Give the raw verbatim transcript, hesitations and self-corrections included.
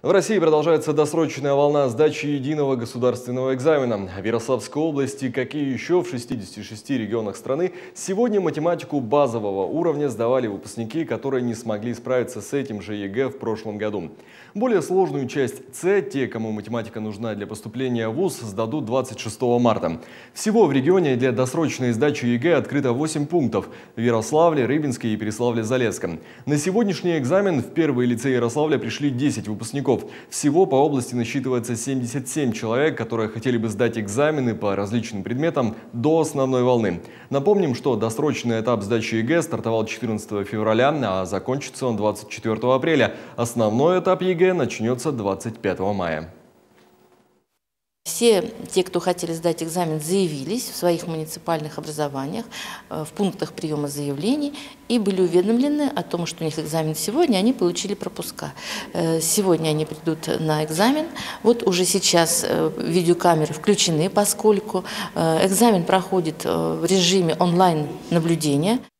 В России продолжается досрочная волна сдачи единого государственного экзамена. В Ярославской области, как и еще в шестидесяти шести регионах страны, сегодня математику базового уровня сдавали выпускники, которые не смогли справиться с этим же ЕГЭ в прошлом году. Более сложную часть С, те, кому математика нужна для поступления в вуз, сдадут двадцать шестого марта. Всего в регионе для досрочной сдачи ЕГЭ открыто восемь пунктов – в Ярославле, Рыбинске и Переславле-Залесском. На сегодняшний экзамен в первый лицей Ярославля пришли десять выпускников. Всего по области насчитывается семьдесят семь человек, которые хотели бы сдать экзамены по различным предметам до основной волны. Напомним, что досрочный этап сдачи ЕГЭ стартовал четырнадцатого февраля, а закончится он двадцать четвёртого апреля. Основной этап ЕГЭ начнется двадцать пятого мая. Все те, кто хотели сдать экзамен, заявились в своих муниципальных образованиях, в пунктах приема заявлений и были уведомлены о том, что у них экзамен сегодня, они получили пропуска. Сегодня они придут на экзамен. Вот уже сейчас видеокамеры включены, поскольку экзамен проходит в режиме онлайн-наблюдения.